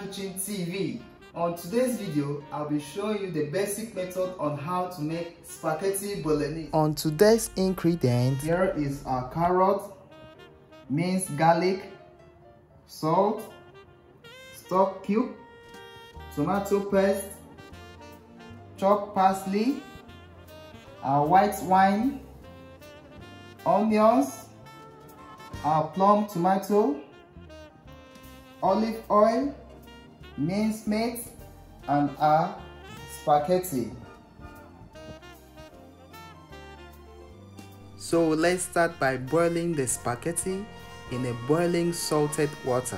Kitchen TV. On today's video, I'll be showing you the basic method on how to make spaghetti bolognese. On today's ingredients, here is our carrot, minced garlic, salt, stock cube, tomato paste, chopped parsley, our white wine, onions, our plum tomato, olive oil, minced meat, and our spaghetti. So let's start by boiling the spaghetti in a boiling salted water.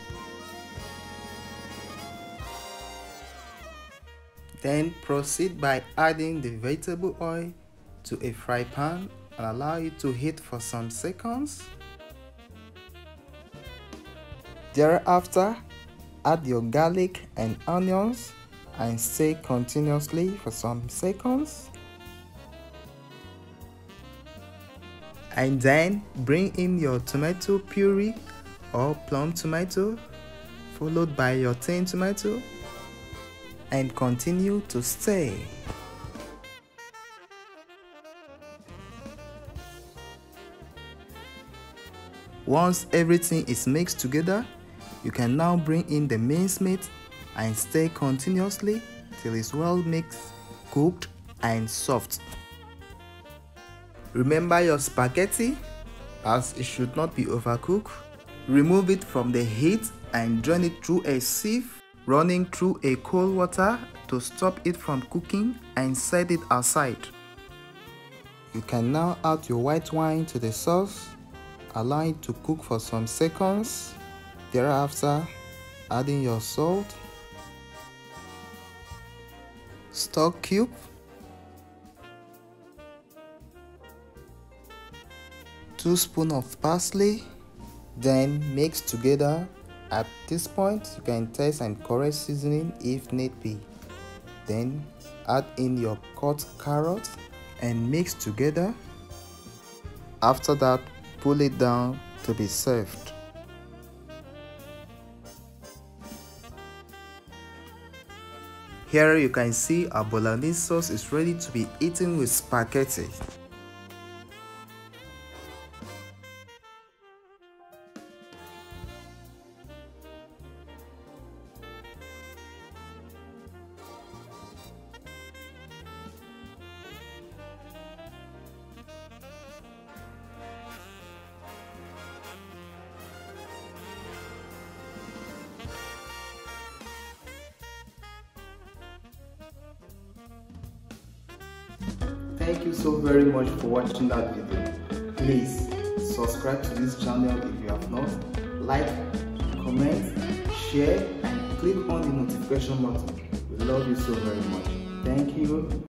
Then proceed by adding the vegetable oil to a fry pan and allow it to heat for some seconds. Thereafter, add your garlic and onions and stir continuously for some seconds. And then bring in your tomato puree or plum tomato, followed by your tin tomato, and continue to stir. Once everything is mixed together, you can now bring in the minced meat and stir continuously till it's well mixed, cooked, and soft. Remember your spaghetti, as it should not be overcooked. Remove it from the heat and drain it through a sieve running through a cold water to stop it from cooking, and set it aside. You can now add your white wine to the sauce, allow it to cook for some seconds. Thereafter, adding your salt, stock cube, two spoons of parsley, then mix together. At this point, you can taste and correct seasoning if need be. Then add in your cut carrot and mix together. After that, pull it down to be served. Here you can see our bolognese sauce is ready to be eaten with spaghetti. Thank you so very much for watching that video. Please subscribe to this channel if you have not. Like, comment, share, and click on the notification button. We love you so very much. Thank you.